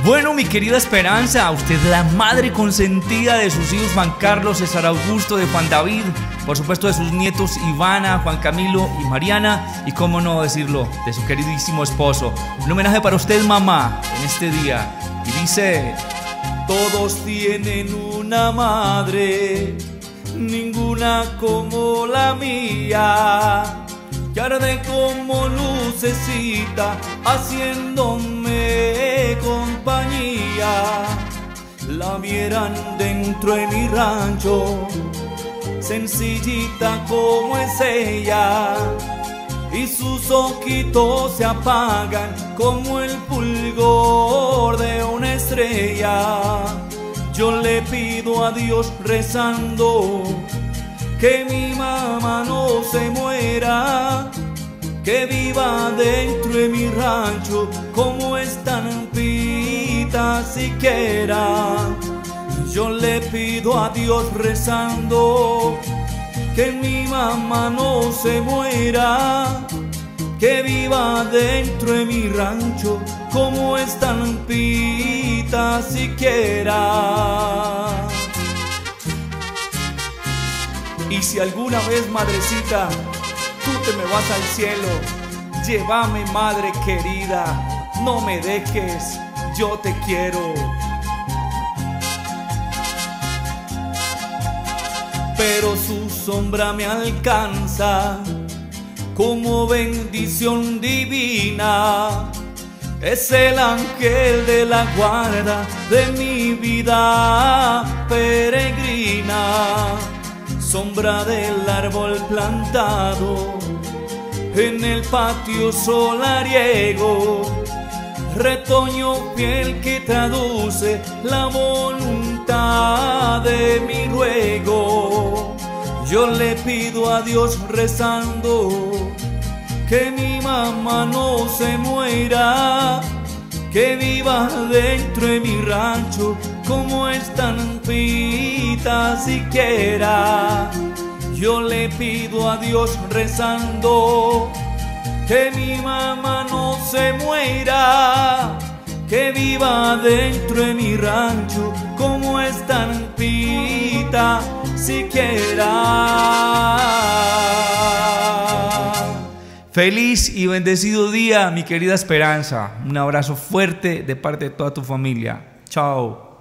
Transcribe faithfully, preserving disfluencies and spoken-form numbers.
Bueno, mi querida Esperanza, usted la madre consentida de sus hijos Juan Carlos, César Augusto, de Juan David, por supuesto de sus nietos Ivana, Juan Camilo y Mariana, y cómo no decirlo, de su queridísimo esposo. Un homenaje para usted, mamá, en este día. Y dice: todos tienen una madre, ninguna como la mía, que arde como lucecita, haciéndome compañía. La vieran dentro de mi rancho, sencillita como es ella, y sus ojitos se apagan como el fulgor de una estrella. Yo le pido a Dios rezando que mi mamá no se muera, que viva dentro de mi rancho como estampita siquiera. Yo le pido a Dios rezando que mi mamá no se muera, que viva dentro de mi rancho como estampita siquiera. Y si alguna vez, madrecita, tú te me vas al cielo, llévame, madre querida, no me dejes, yo te quiero. Pero su sombra me alcanza como bendición divina, es el ángel de la guarda de mi vida peregrina. Sombra del árbol plantado en el patio solariego, retoño fiel que traduce la voluntad de mi ruego. Yo le pido a Dios rezando que mi mamá no se muera, que viva dentro de mi rancho como estampita siquiera. Yo le pido a Dios rezando que mi mamá no se muera, que viva dentro de mi rancho como estampita siquiera. Feliz y bendecido día, mi querida Esperanza. Un abrazo fuerte de parte de toda tu familia. Chao.